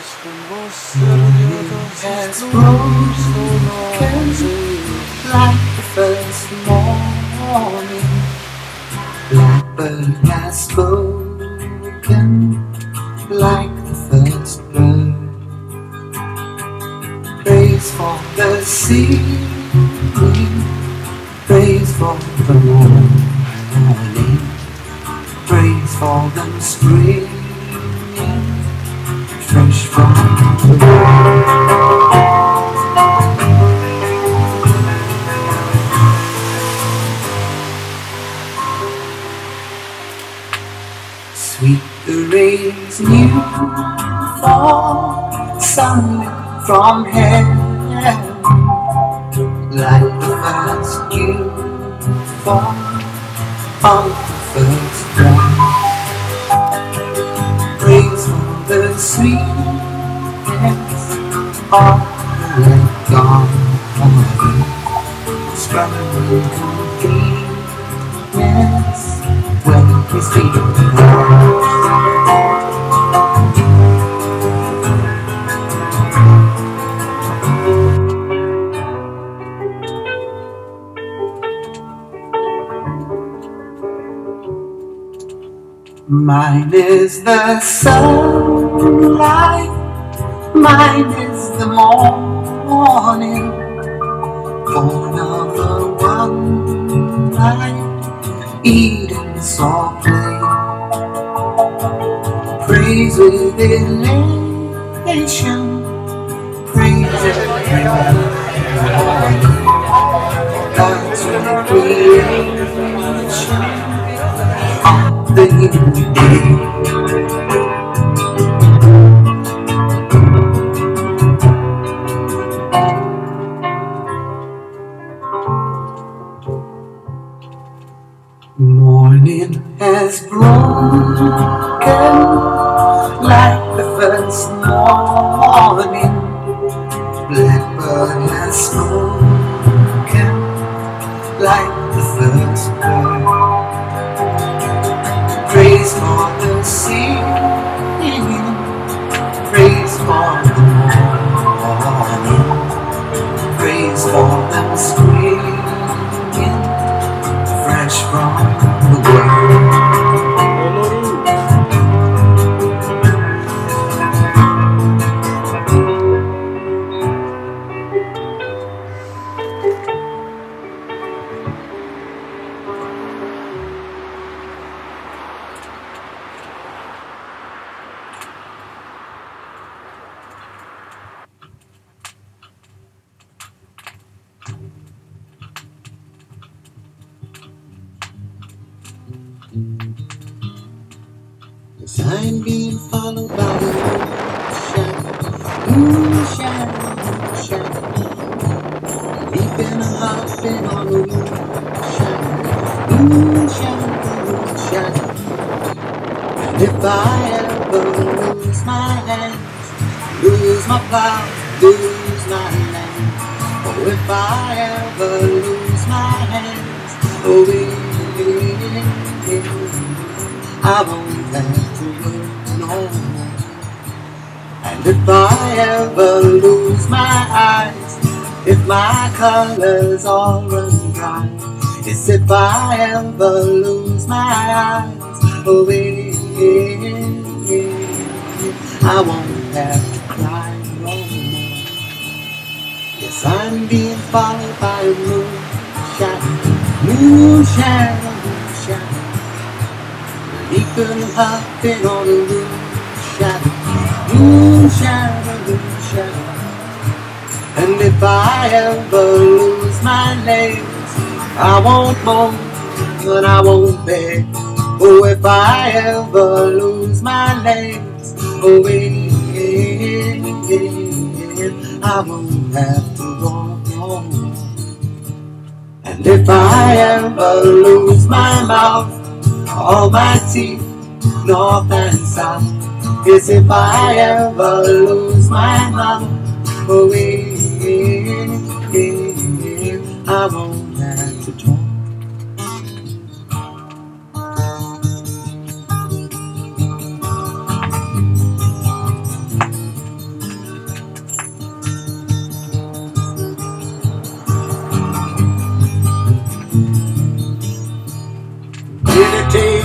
has broken like the first morning. Blackbird has spoken like the first bird. Praise for the sea, praise for the morning, praise for the spring, fresh from the world. Sweet the rain's new fall, sunlit from heaven, like the first dew fall on the first breath. Praise for the sweetness of the red dawn, struggling completeness when his feet are mine is the sunlight, mine is the morning, born of the one night Eden saw play. Praise with elation, praise every morning, God's recreation of the new day. Morning has broken like the first morning. Blackbird has spoken like the first bird. Praise for the sea, praise for the morning, praise for the spring, fresh from the world. As I'm being followed by the moon shadow, leaping and hopping on the moon shadow. And if I ever lose my hands, lose my plow, lose my land, oh, if I ever lose my hands, oh, I won't have to work no more. And if I ever lose my eyes, if my colors all run dry, it's if I ever lose my eyes, oh, I won't have to cry no more. Yes, I'm being followed by a moon shadow. Leaping and hopping on the moon shadow. And if I ever lose my legs, I won't moan and I won't beg. Oh, if I ever lose my legs, oh, I won't have to walk no more. And if I ever lose my mouth, all my teeth, north and south, yes, if I ever lose my mouth, oh, I won't have to talk.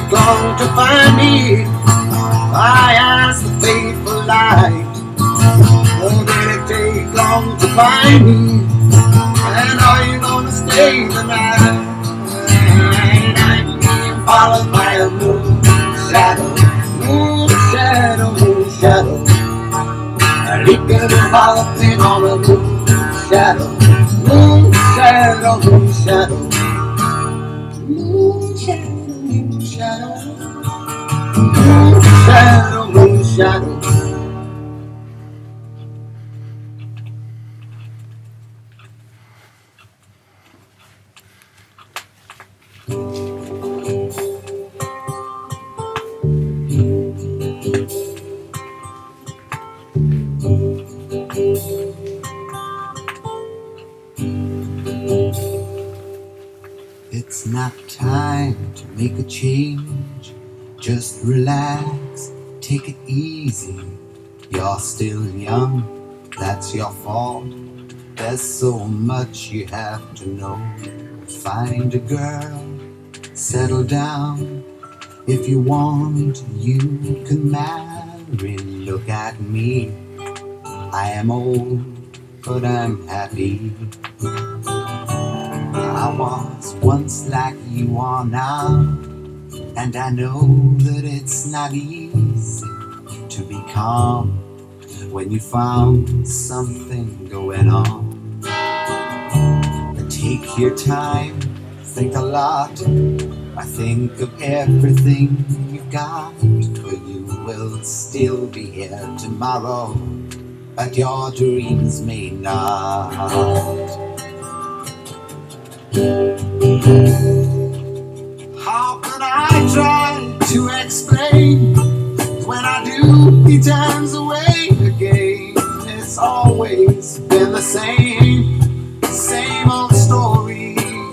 long to find me. I asked the faithful light, oh, did it take long to find me? And are you gonna stay the night? I'm being followed by a moon shadow, moon shadow, moon shadow. Leaping and following on a moon shadow, moon shadow, moon shadow. Moon shadow, moon shadow. Moon shadow, moon shadow. It's not time to make a change. Just relax, take it easy. You're still young, that's your fault. There's so much you have to know. Find a girl, settle down. If you want, you can marry. Look at me, I am old, but I'm happy. I was once like you are now, and I know that it's not easy to be calm when you found something going on. But take your time, think a lot. I think of everything you've got, for you will still be here tomorrow, but your dreams may not. How can I try to explain? When I do, he turns away again. It's always been the same old story.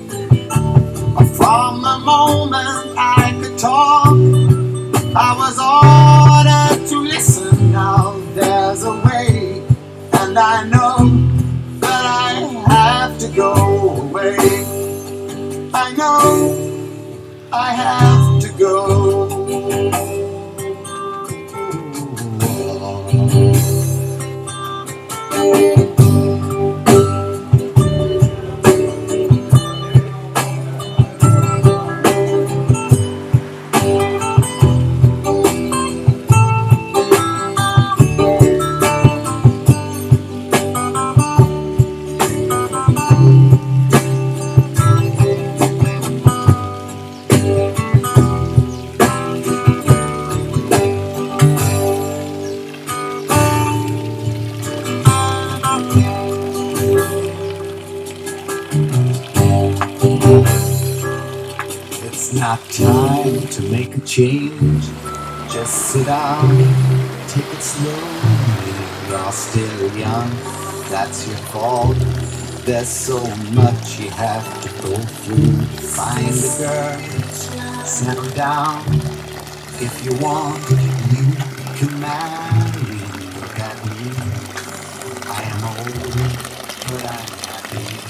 From the moment I could talk, I was ordered to listen. Now there's a way, and I know that I have to go away. I know I have to go. It's not time to make a change. Just sit down, take it slowly. You're still young, that's your fault. There's so much you have to go through. Find a girl, settle down. If you want, you can marry. Look at me, I am old, but I'm happy.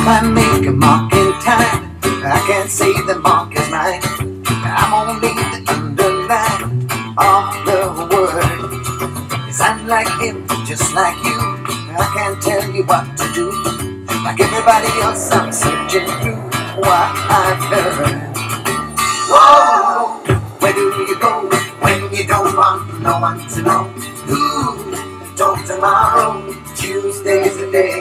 might make a mark in time, I can't say the mark is mine. I'm only the underline of the word. 'Cause I'm like him, just like you. I can't tell you what to do. Like everybody else, I'm searching through what I've heard. Whoa, where do you go when you don't want no one to know? Ooh, talk tomorrow, Tuesday's the day.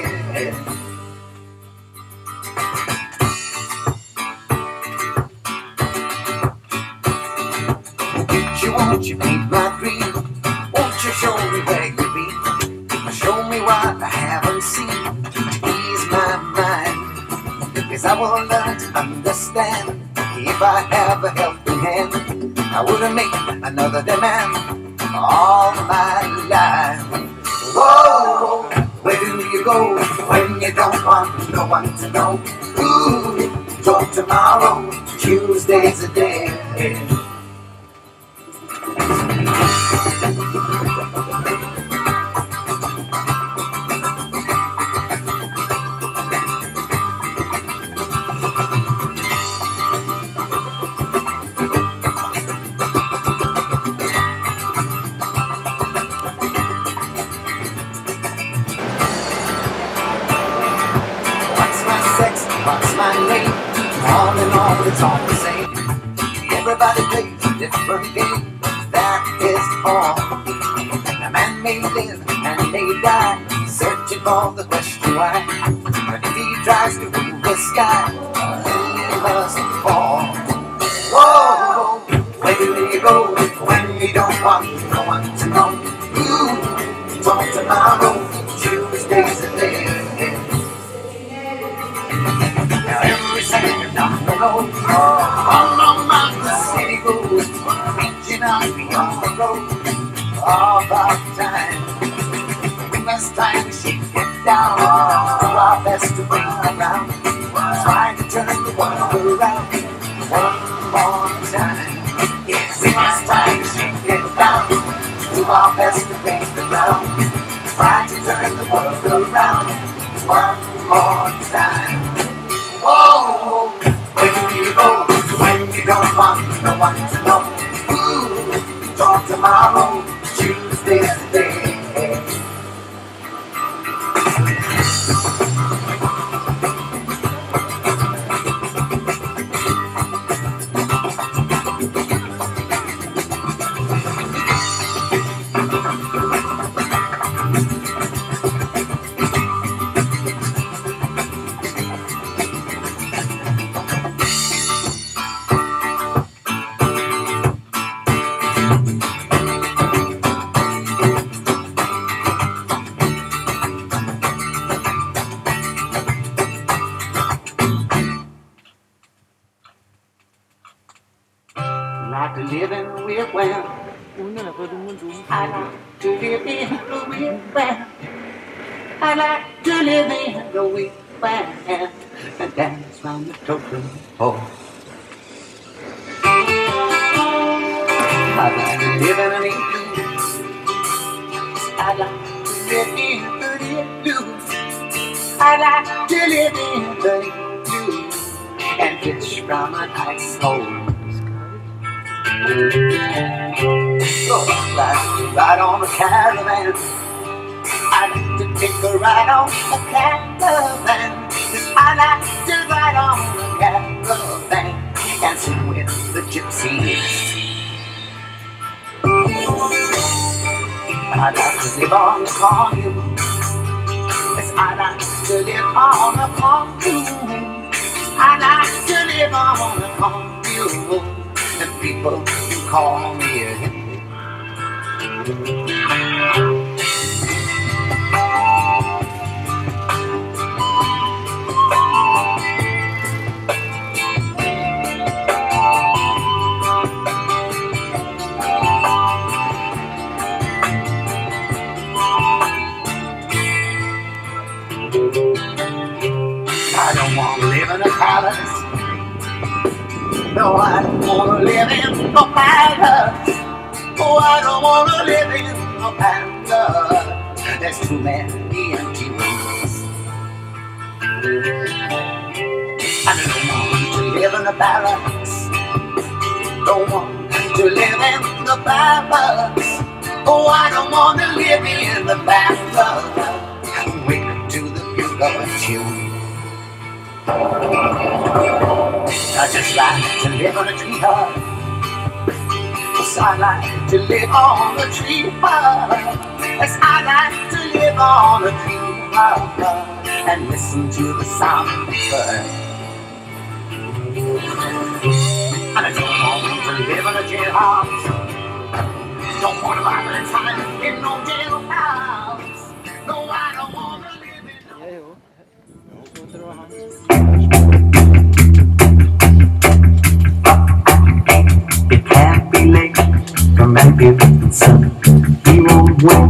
Won't you meet my dream? Won't you show me where you've been? Show me what I haven't seen to ease my mind. Because I will learn to understand. If I have a helping hand, I wouldn't make another demand all my life. Whoa, where do you go when you don't want no one to know? Ooh, talk tomorrow, Tuesday's the day. What's my name? All in all, it's all the same. Everybody plays a different game, that is all. A man may live and may die, searching for the question why. But if he tries to rule the sky, he must fall. Whoa, where do you go when you don't want no one to know? Ooh, talk tomorrow, Tuesday's the day. Every second on the road, all along the city goes, reaching out beyond the road, all about time. We must try to shake it down, do our best to bring it around, try to turn the world around, one more time. Yes, we must try to shake it down, do our best to bring it around, try to turn the world around, one more time. Whoa, where do you go when you don't want no one to know? Ooh, talk tomorrow, Tuesday's the day. Like to live in the wigwam. I like to live in the wigwam. I like to live in the wigwam and dance round the totem pole. I like to live in an igloo. I like to live in the igloo. I like to live in the igloo and fish from an ice hole. So I like to ride on a caravan. I like to take a ride on a caravan. I like to ride on a caravan and sing with the gypsies. I like to live on the commune. Yes, I like to live on a commune. I like to live on a commune. And people can call me a hippie. I don't want to live in a palace. No, I don't want to live in no palace. Oh, I don't want to live in no palace. There's too many empty rooms. barracks. Don't want to live in the barracks. Oh, I don't want to live in the barracks. Wake up to the bugle tune. I just like to live on a tree hut. Yes, I like to live on a tree hut. Yes, I like to live on a tree hut and listen to the sound of the bird. And I don't want to live in a jailhouse. Don't want to live in time in no jailhouse. No, I don't want to live in no. It can't be late from Matthew Dickinson. He won't wait.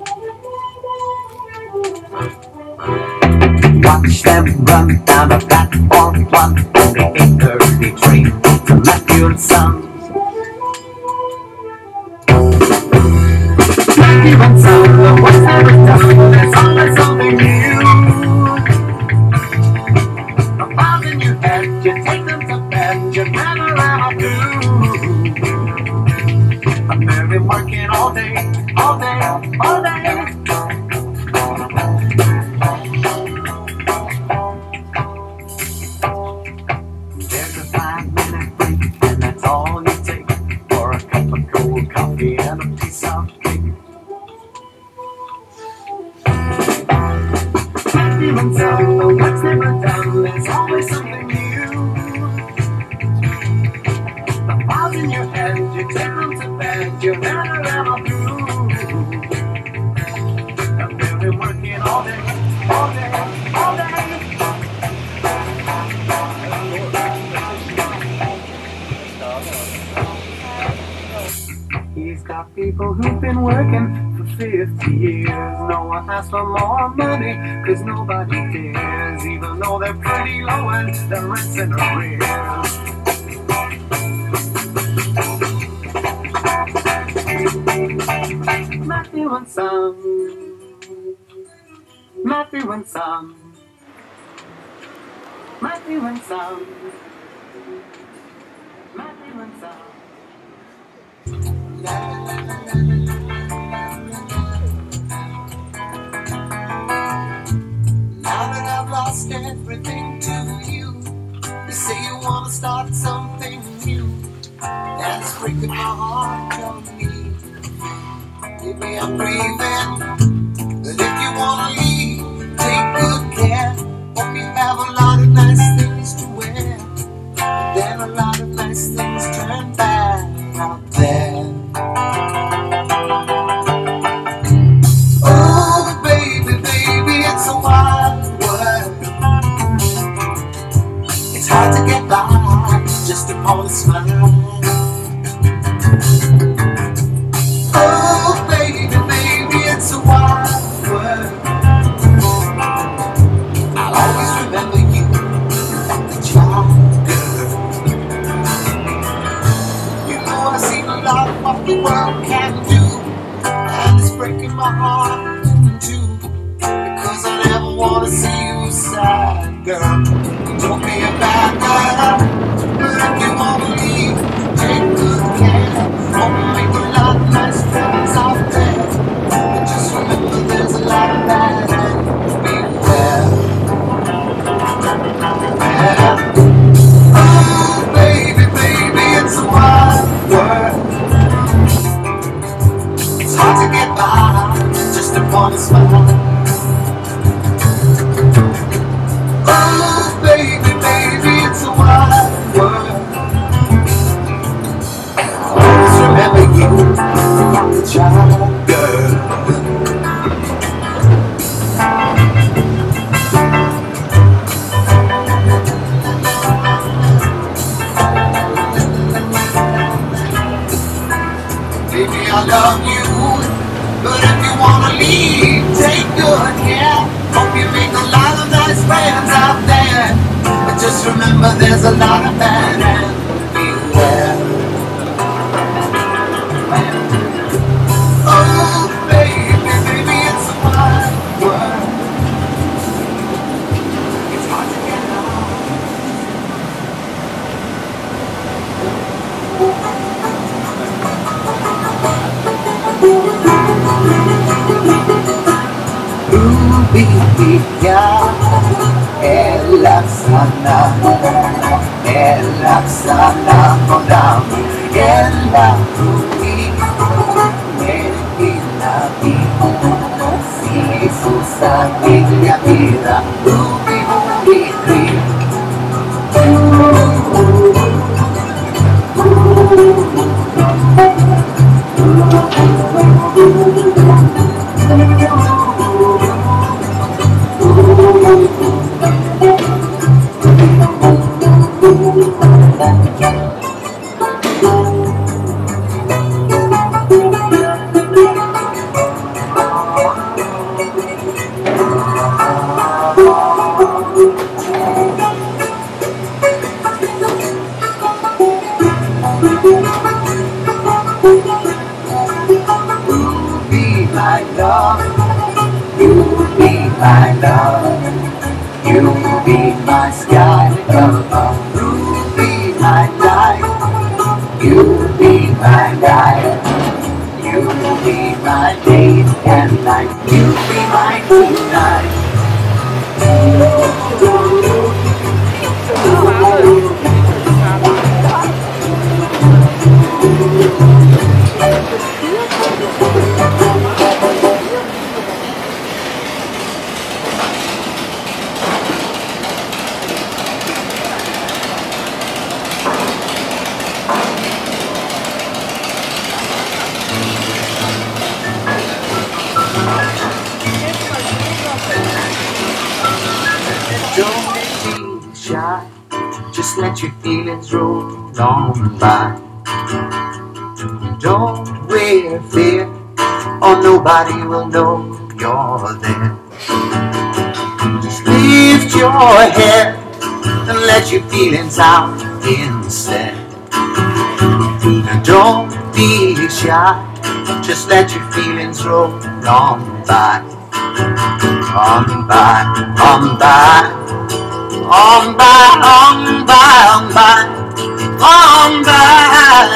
Watch them run down the platform one on the 8:30 train to Matthew and Sons. Matthew and Sons, the what's never done, there's always something new. A bomb in your head, you take them to bed, you never ever do. I'm been working all day, all day, all day. There's a 5-minute break, and that's all you take for a cup of cold coffee and a piece of cake. Even so, the work's never done, there's always something new. The balls in your head, you take them to bed, you never ever through. And we've been working all day, all day, all day. He's got people who've been working for 50 years. No one asks for more money, cause nobody cares. Even though they're pretty low and their rent's in arrears. Matthew and Son, Matthew and Son, Matthew and Son, Matthew and Son. Now that I've lost everything to you, you say you want to start something new. That's breaking my heart, tell me. Maybe I'm grieving, but if you want to leave, take good care. Hope you have a lot of nice things to wear, but then a lot of nice things turn bad out there. Oh, baby, baby, it's a wild world. It's hard to get by just upon a smile. Oh, baby, baby, it's a wild world. I'll always remember you like a child girl. You know I've seen a lot of what the world can do, and it's breaking my heart in two, because I never want to see you sad, girl. Don't be a bad girl, but if you want to leave, take good care. Hope you make a lot of nice friends out there, but just remember there's a lot of bad and beware. Oh, baby, baby, it's a wild world. It's hard to get by just upon a smile. Oh, baby, baby, it's a wild world. Always remember you like a child girl. Baby, I love you, but if you wanna leave, take good care. Hope you make a lot of nice friends out there, but just remember there's a lot of bad and beware. Oh, baby, baby, it's a wide world. It's hard to get along. elak sana kodami, elak tumi, melinabi, si Jesus ang inyatira, lubi-lubi-lubi. My love, you be my love, you be my sky above, you be my light, you be my light, you be my day and night, you be my tonight. Don't be shy, just let your feelings roll on by. Don't wear fear, or nobody will know you're there. Just lift your head and let your feelings out instead. Don't be shy, just let your feelings roll on by. On by, on by, on by, on by, on by, on by,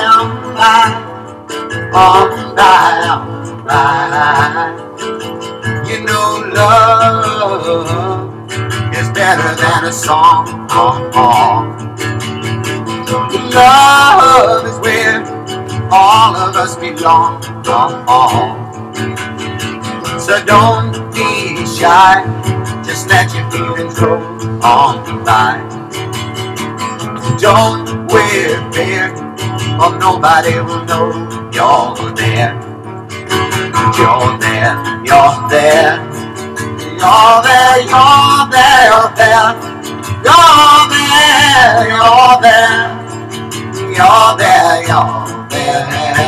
on by, on by. You know love is better than a song. Love is where all of us belong. So don't be shy, just let your feelings roll on by. Don't wear fear, or nobody will know you're there. You're there, you're there, you're there, you're there, you're there, you're there, you're there, you're there, you're there.